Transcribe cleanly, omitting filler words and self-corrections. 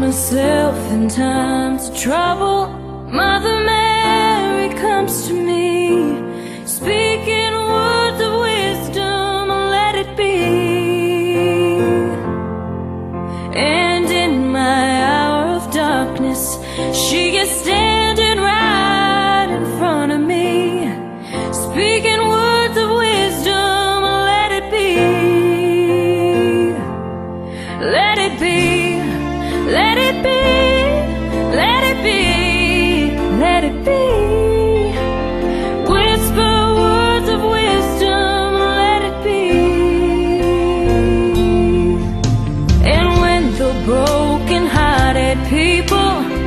myself in times of trouble. Mother Mary comes to me, speaking words of wisdom, let it be. And in my hour of darkness, she is standing right in front of me, speaking words of wisdom, let it be. Let it be, let it be, let it be, let it be. Whisper words of wisdom, let it be. And when the broken-hearted people